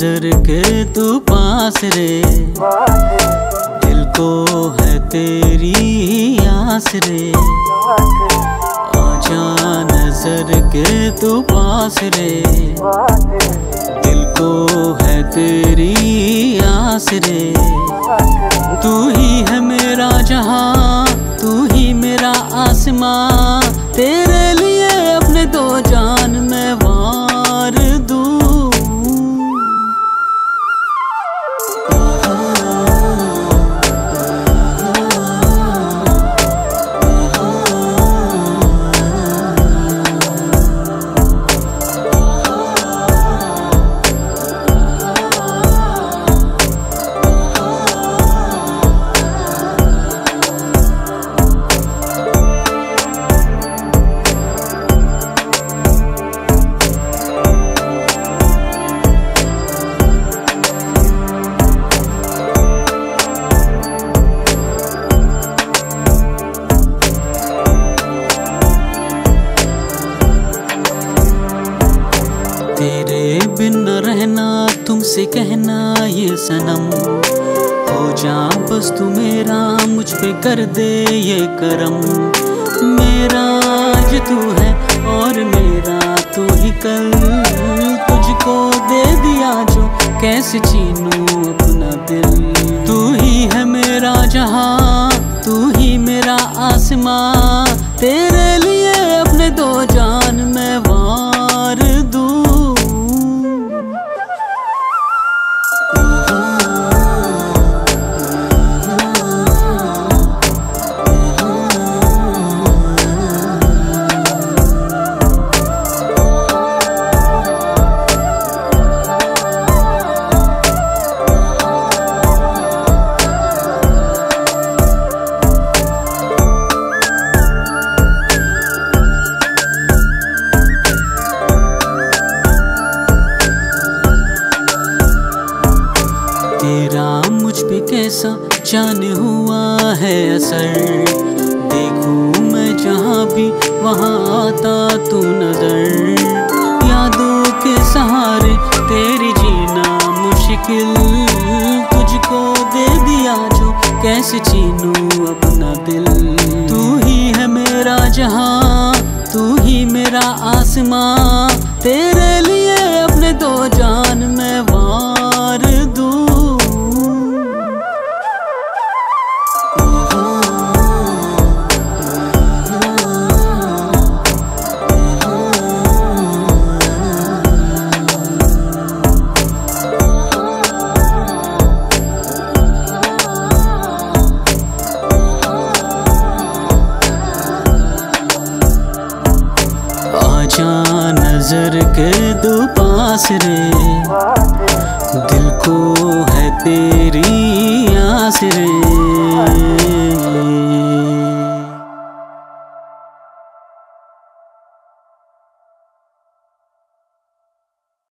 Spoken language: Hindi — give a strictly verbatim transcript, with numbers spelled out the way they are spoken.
नजर के तू पास रे, दिल को है तेरी आस रे। आजा नजर के तू पास रे, दिल को है तेरी आस रे। तू ही है मेरा जहां, तू ही मेरा आसमां, तेरे लिए अपने दो जान मैं वार दूं। तेरे बिन न रहना, तुमसे कहना ये सनम, हो जा बस तू मेरा, मुझ पे कर दे ये करम। मेरा आज तू है और मेरा तू ही कल, तुझको दे दिया जो कैसे छीनूं अपना दिल। तू ही है मेरा जहां, तू ही मेरा आसमां, तेरे लिए अपने दो जान मैं वार दूं। तेरा मुझ पे कैसा जाने हुआ है असर, देखूं मैं जहाँ भी वहाँ आता तू नजर। यादों के सहारे तेरी जीना मुश्किल, तुझको दे दिया जो कैसे छीनूं अपना दिल। तू ही है मेरा जहां, तू ही मेरा आसमां, तेरे लिए अपने दो जान मैं वार दूं। आजा नजर के दो पास रे, दिल को है तेरी आस रे।